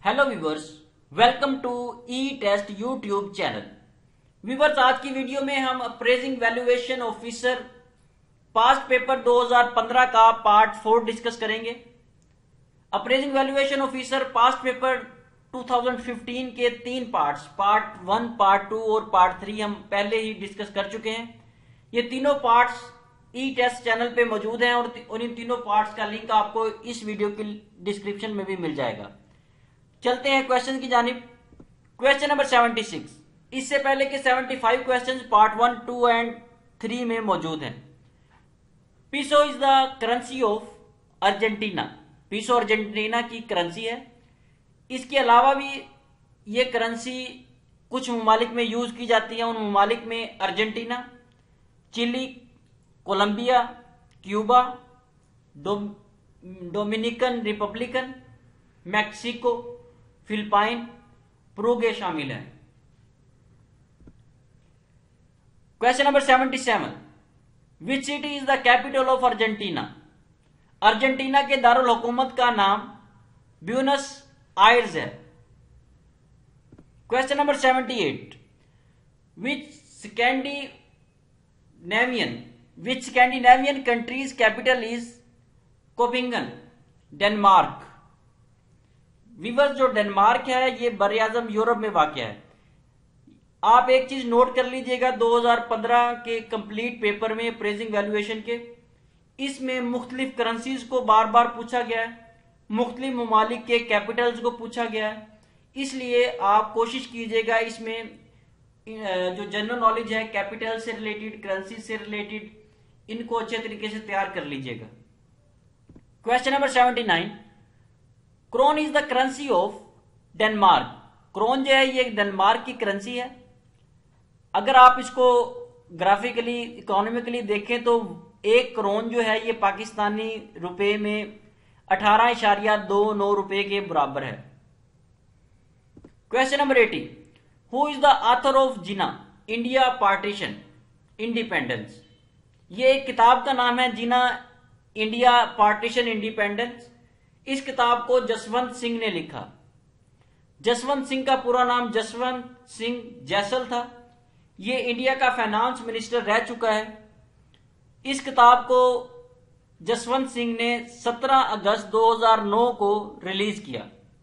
Hello viewers, welcome to ETEST YouTube channel. Viewers, आज की video में हम appraising valuation officer past paper 2015 का पार्ट 4 डिस्कस करेंगे। Appraising valuation officer past paper 2015 के 3 पार्ट्स, पार्ट 1, पार्ट 2 और पार्ट 3 हम पहले ही डिस्कस कर चुके हैं। ये तीनों पार्ट्स ETEST चैनल पे मौजूद हैं और इन तीनों पार्ट्स का लिंक आपको इस वीडियो की डिस्क्रिप्शन में भी मिल जाएगा। चलते हैं क्वेश्चन की जानिब। Question number 76। इससे पहले के 75 क्वेश्चंस पार्ट 1, 2 एंड 3 में मौजूद हैं। Peso is the currency of Argentina. Peso Argentina की करेंसी है। इसके अलावा भी ये करेंसी कुछ ममालिक में यूज की जाती है। उन ममालिक में Argentina, Chile, Colombia, Cuba, Dominican Republican, Mexico, Philippine, प्रूगे शामिल है। Question number 77। Which city is the capital of Argentina. Argentina के दारुल हुकूमत का नाम ब्यूनस आयर्स है। Question number 78। Which Scandinavian countries capital is Copenhagen, Denmark. Viewers, जो डेनमार्क है ये बर-ए-आज़म यूरोप में वाक़ है। आप एक चीज नोट कर लीजिएगा, 2015 के कंप्लीट पेपर में अप्रेजिंग वैल्यूएशन के, इसमें मुख्तलिफ करेंसीज को बार बार पूछा गया है, मुख्तलिफ ममालिक के कैपिटल्स को पूछा गया है। इसलिए आप कोशिश कीजिएगा इसमें जो जनरल नॉलेज है कैपिटल से रिलेटेड, करेंसी से रिलेटेड, इनको अच्छे तरीके से तैयार कर लीजिएगा। Question number 79। Krone is the currency of Denmark. Krone जो है ये डेनमार्क की करेंसी है। अगर आप इसको ग्राफिकली, इकोनॉमिकली देखें तो एक क्रोन जो है ये पाकिस्तानी रुपए में 18.29 रुपए के बराबर है। Question number 80। Who is the author of Jinnah, India partition independence. ये एक किताब का नाम है, जिन्ना इंडिया पार्टीशन इंडिपेंडेंस। इस किताब को जसवंत सिंह ने लिखा। जसवंत सिंह का पूरा नाम जसवंत सिंह जैसल था। ये इंडिया का फाइनेंस मिनिस्टर रह चुका है। इस किताब को जसवंत सिंह ने 17 अगस्त 2009 को रिलीज किया।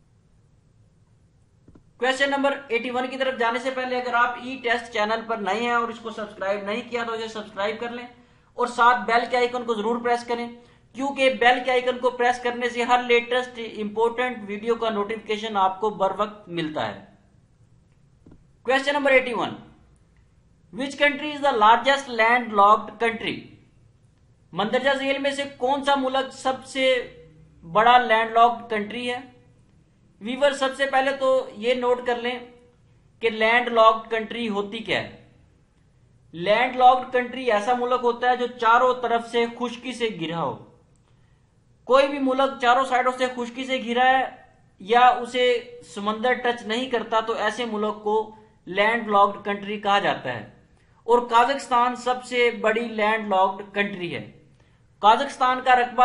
क्वेश्चन नंबर 81 की तरफ जाने से पहले अगर आप ETEST चैनल पर नए हैं और इसको सब्सक्राइब नहीं किया तो इसे सब्सक्राइब कर लें और साथ बेल के आइकन को जरूर प्रेस करें, क्योंकि बेल के आइकन को प्रेस करने से हर लेटेस्ट इंपॉर्टेंट वीडियो का नोटिफिकेशन आपको बर वक्त मिलता है। Question number 81। Which country is the largest land locked country. मंदरजा झील में से कौन सा मुल्क सबसे बड़ा लैंड लॉक्ड कंट्री है। वीवर, सबसे पहले तो ये नोट कर लें कि लैंड लॉक्ड कंट्री होती क्या है। लैंड लॉक्ड कंट्री ऐसा मुल्क होता है जो चारों तरफ से खुश्की से घिरा हो। कोई भी मुल्क चारों साइडों से खुश्की से घिरा है या उसे समंदर टच नहीं करता तो ऐसे मुल्क को लैंड लॉक्ड कंट्री कहा जाता है। और काजाख्स्तान सबसे बड़ी लैंड लॉक्ड कंट्री है। काजाख्स्तान का रकबा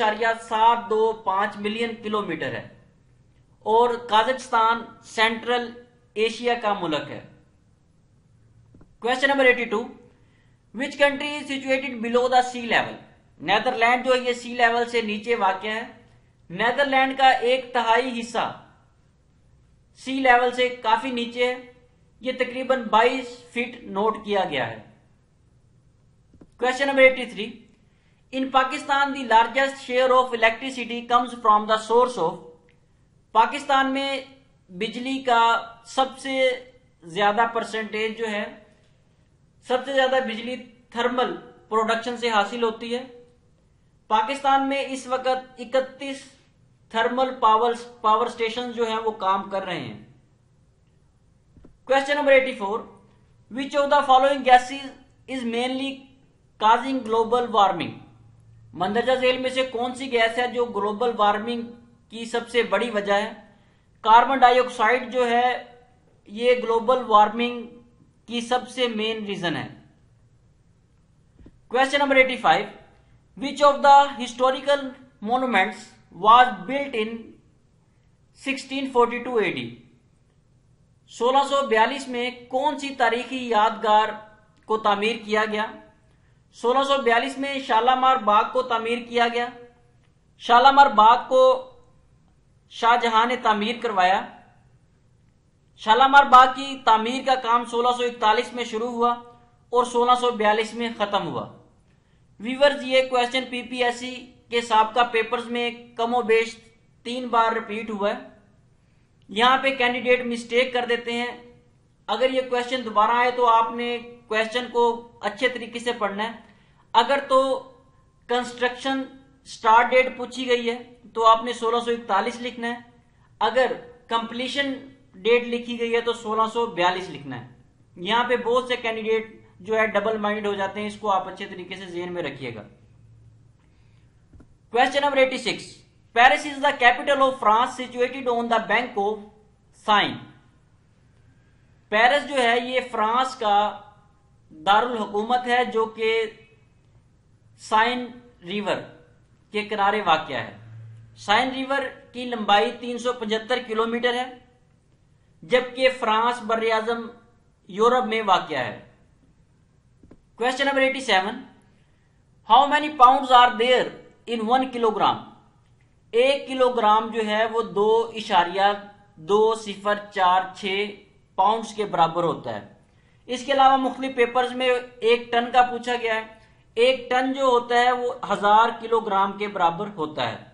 2.725 मिलियन किलोमीटर है और काजाख्स्तान सेंट्रल एशिया का मुल्क है। Question number 82। Which country is situated below the sea level. Netherland जो है ये सी लेवल से नीचे वाक़ है। नेदरलैंड का 1/3 हिस्सा सी लेवल से काफी नीचे है। ये तकरीबन 22 फीट नोट किया गया है। Question number 83। In Pakistan the largest share of electricity comes from the source of. Pakistan में बिजली का सबसे ज्यादा परसेंटेज जो है, सबसे ज्यादा बिजली थर्मल प्रोडक्शन से हासिल होती है। पाकिस्तान में इस वक्त 31 थर्मल पावर स्टेशन जो हैं वो काम कर रहे हैं। Question number 84। Which of the following gases is mainly causing global warming. मंदरजा झील में से कौन सी गैस है जो ग्लोबल वार्मिंग की सबसे बड़ी वजह है। कार्बन डाइऑक्साइड जो है ये ग्लोबल वार्मिंग की सबसे मेन रीजन है। Question number 85। Which of the historical monuments was built in 1642 AD 1642 में कौन सी तारीखी यादगार को तामीर किया गया? 1642 में शालामार बाग को तामीर किया गया। शालामार बाग को शाहजहां ने तामीर करवाया। शालामार बाग की तामीर का काम 1641 में शुरू हुआ और 1642 में खत्म हुआ। व्यूअर्स, ये क्वेश्चन पीपीएससी के साबका पेपर्स में कमोबेश 3 बार रिपीट हुआ है। यहां पे कैंडिडेट मिस्टेक कर देते हैं। अगर ये क्वेश्चन दोबारा आए तो आपने क्वेश्चन को अच्छे तरीके से पढ़ना है। अगर तो कंस्ट्रक्शन स्टार्ट डेट पूछी गई है तो आपने 1641 लिखना है। अगर कंप्लीशन डेट लिखी गई है तो 1642 लिखना है। यहां पे बहुत से कैंडिडेट जो है डबल माइंड हो जाते हैं, इसको आप अच्छे तरीके से ज़हन में रखिएगा। Question number 86, Paris is the capital of France situated on the bank of Seine. Paris जो है ये फ्रांस का दारुल हुकूमत है जो कि साइन रिवर के किनारे वाक़या है। साइन रिवर की लंबाई 375 किलोमीटर है, जबकि फ्रांस बर्र-ए-आज़म यूरोप में वाक़या है। Question number 87, how many pounds are there in 1 kilogram. 1 kilogram जो है वो 2.2046 पाउंड्स के बराबर होता है। इसके अलावा मुख्तलिफ पेपर्स में 1 टन का पूछा गया है। 1 टन जो होता है वो 1000 किलोग्राम के बराबर होता है।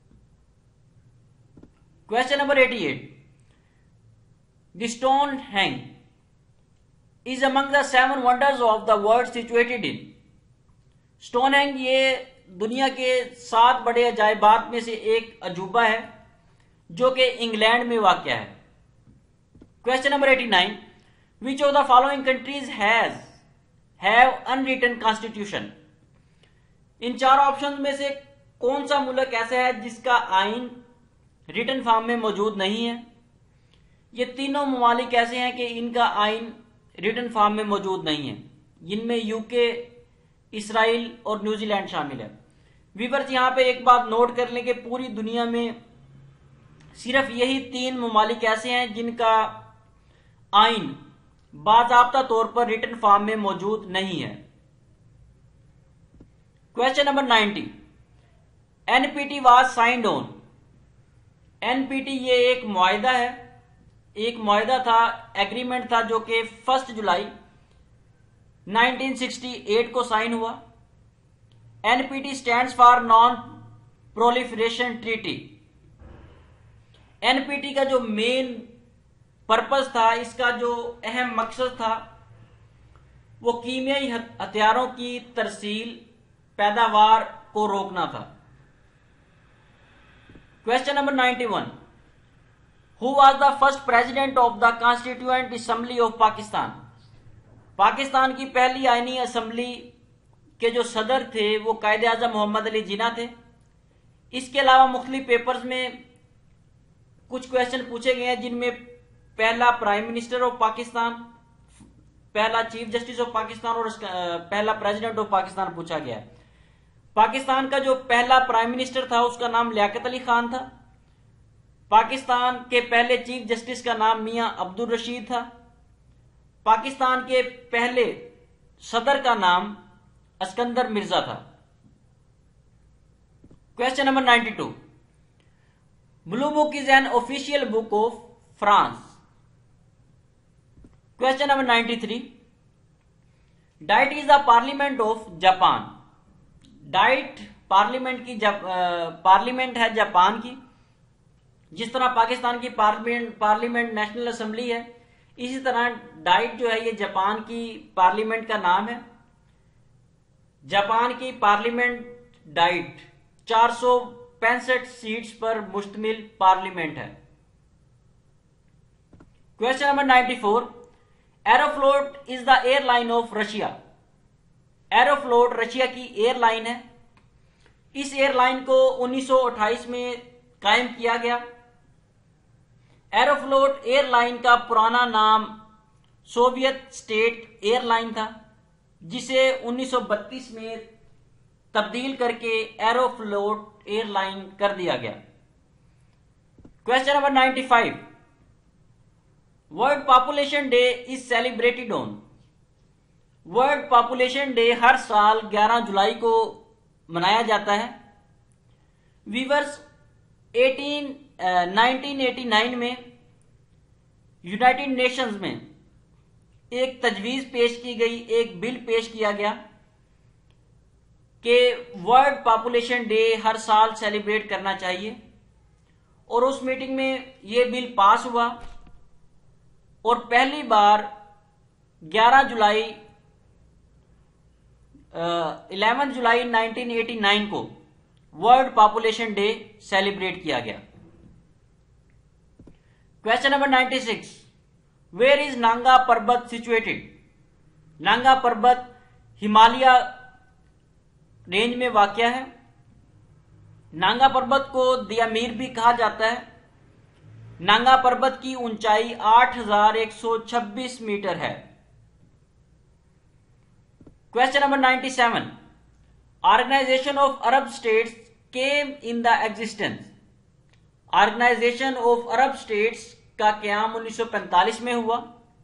Question number 88, the Stonehenge is among the 7 wonders of the world situated in। Stonehenge ये दुनिया के 7 बड़े अजायबात में से एक अजूबा है जो कि इंग्लैंड में वाक़या है। Question number 89, which of the following countries have unwritten constitution. इन 4 ऑप्शन में से कौन सा मुल्क ऐसा है जिसका आइन रिटन फॉर्म में मौजूद नहीं है? ये तीनों ममालिक ऐसे हैं कि इनका आइन रिटन फॉर्म में मौजूद नहीं है। इनमें यूके, इसराइल और न्यूजीलैंड शामिल है। व्यूअर्स, यहां पे एक बात नोट कर लें कि पूरी दुनिया में सिर्फ यही 3 ममालिक ऐसे हैं जिनका आइन बाज़ाब्ता तौर पर रिटन फॉर्म में मौजूद नहीं है। Question number 90, NPT was signed on. NPT ये एक मुआहिदा है, एक मुआहिदा था, एग्रीमेंट था जो कि 1 जुलाई 1968 को साइन हुआ। NPT stands for non proliferation treaty. NPT का जो मेन पर्पस था, इसका जो अहम मकसद था, वो कीमियाई हथियारों की तरसील, पैदावार को रोकना था। Question number 91, Who was the first president of the Constituent Assembly of Pakistan? Pakistan की पहली आईनी असम्बली के जो सदर थे वो कायदे आज़म मोहम्मद अली जिन्ना थे। इसके अलावा मुख्तलिफ पेपर्स में कुछ क्वेश्चन पूछे गए हैं जिनमें पहला प्राइम मिनिस्टर ऑफ पाकिस्तान, पहला चीफ जस्टिस ऑफ पाकिस्तान और पहला प्रेसिडेंट ऑफ पाकिस्तान पूछा गया है। पाकिस्तान का जो पहला प्राइम मिनिस्टर था उसका नाम लियाकत अली खान था। पाकिस्तान के पहले चीफ जस्टिस का नाम मियां अब्दुल रशीद था। पाकिस्तान के पहले सदर का नाम अस्कंदर मिर्जा था। Question number 92, blue book is an official book of France. Question number 93, diet is the parliament of Japan. Diet parliament है जापान की। जिस तरह पाकिस्तान की पार्लियामेंट नेशनल असेंबली है, इसी तरह डाइट जो है ये जापान की पार्लियामेंट का नाम है। जापान की पार्लियामेंट डाइट 465 सीट्स पर मुश्तमिल पार्लियामेंट है। Question number 94, Aeroflot is the airline of Russia. Aeroflot Russia की एयरलाइन है। इस एयरलाइन को 1928 में कायम किया गया। एरोफ्लोट एयरलाइन का पुराना नाम सोवियत स्टेट एयरलाइन था, जिसे 1932 में तब्दील करके एरोफ्लोट एयरलाइन कर दिया गया। Question number 95, world population day is celebrated on. World population day हर साल 11 जुलाई को मनाया जाता है। वीवर्स 1989 में यूनाइटेड नेशंस में एक तजवीज पेश की गई, एक बिल पेश किया गया कि वर्ल्ड पॉपुलेशन डे हर साल सेलिब्रेट करना चाहिए, और उस मीटिंग में यह बिल पास हुआ और पहली बार 11 जुलाई 1989 को वर्ल्ड पॉपुलेशन डे सेलिब्रेट किया गया। Question number 96, where is Nanga Parbat situated. Nanga पर्वत हिमालय रेंज में वाक़या है। नांगा पर्वत को दियामीर भी कहा जाता है। नांगा पर्वत की ऊंचाई 8126 मीटर है। Question number 97, organisation of Arab states came in the existence. Organisation of Arab states का क्याम 1945 में हुआ।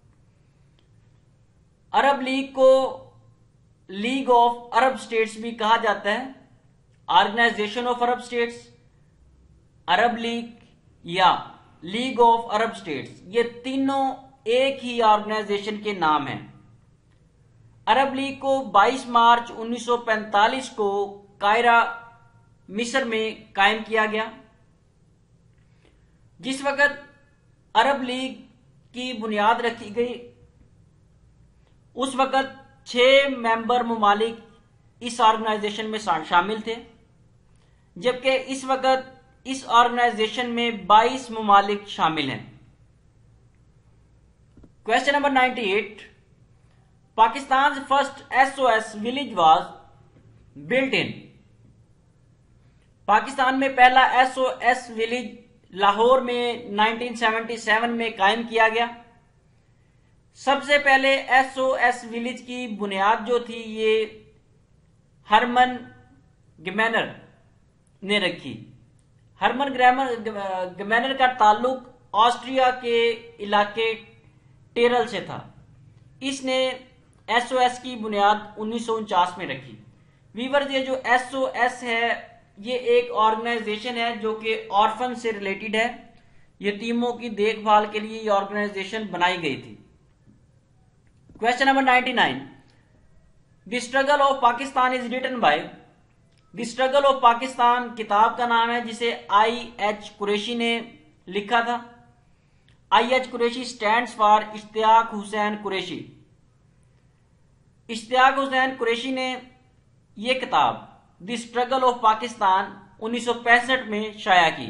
अरब लीग को लीग ऑफ अरब स्टेट्स भी कहा जाता है। Organisation of Arab states, Arab league या लीग ऑफ अरब स्टेट्स, ये तीनों एक ही ऑर्गेनाइजेशन के नाम हैं। अरब लीग को 22 मार्च 1945 को कायरा मिस्र में कायम किया गया। जिस वक़्त अरब लीग की बुनियाद रखी गई उस वक़्त 6 मेंबर मुमालिक इस ऑर्गेनाइजेशन में शामिल थे, जबकि इस वक़्त इस ऑर्गेनाइजेशन में 22 मुमालिक शामिल हैं। Question number 98, Pakistan first SOS village was built in. Pakistan में पहला SOS विलेज लाहौर में 1977 में कायम किया गया। सबसे पहले SOS विलेज की बुनियाद जो थी ये हरमन गमैनर ने रखी। हरमन गमैनर का ताल्लुक ऑस्ट्रिया के इलाके टेरल से था। इसने SOS की बुनियाद 1949 में रखी। वीवर्स, ये जो SOS है ये एक ऑर्गेनाइजेशन है जो कि ऑर्फन से रिलेटेड है। यतीमों की देखभाल के लिए ये ऑर्गेनाइजेशन बनाई गई थी। Question number 99, the struggle of Pakistan is written by. The struggle of Pakistan किताब का नाम है जिसे I.H. कुरैशी ने लिखा था। I.H. Qureshi stands for Ishtiaq Hussain Qureshi. Ishtiaq Hussain Qureshi ने यह किताब द स्ट्रगल ऑफ पाकिस्तान 1965 में शाया की।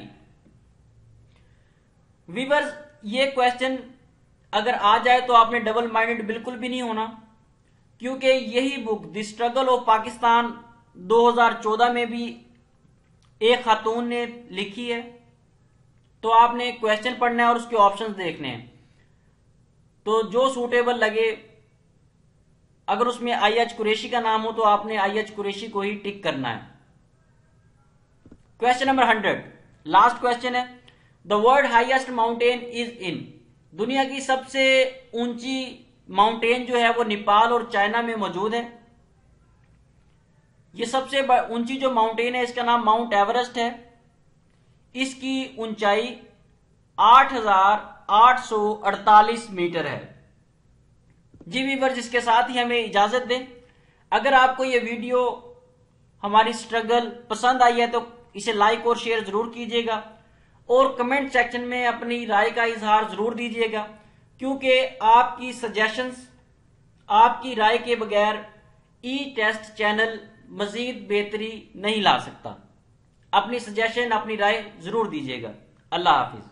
वीवर्स, ये क्वेश्चन अगर आ जाए तो आपने डबल माइंडेड बिल्कुल भी नहीं होना, क्योंकि यही book the struggle of Pakistan 2014 में भी एक खातून ने लिखी है। तो आपने क्वेश्चन पढ़ना है और उसके ऑप्शंस देखने हैं, तो जो सूटेबल लगे, अगर उसमें I.H. कुरैशी का नाम हो तो आपने I.H. कुरैशी को ही टिक करना है। क्वेश्चन नंबर 100, लास्ट क्वेश्चन है, the world highest mountain is in. दुनिया की सबसे ऊंची माउंटेन जो है वो नेपाल और चाइना में मौजूद है। ये सबसे ऊंची जो माउंटेन है इसका नाम माउंट एवरेस्ट है। इसकी ऊंचाई 8,848 मीटर है। जी वीवर्स, इसके साथ ही हमें इजाजत दें। अगर आपको ये वीडियो हमारी स्ट्रगल पसंद आई है तो इसे लाइक और शेयर जरूर कीजिएगा और कमेंट सेक्शन में अपनी राय का इजहार जरूर दीजिएगा, क्योंकि आपकी सजेशंस, आपकी राय के बगैर ETEST चैनल मजीद बेहतरी नहीं ला सकता। अपनी सजेशन, अपनी राय जरूर दीजिएगा। अल्लाह हाफिज।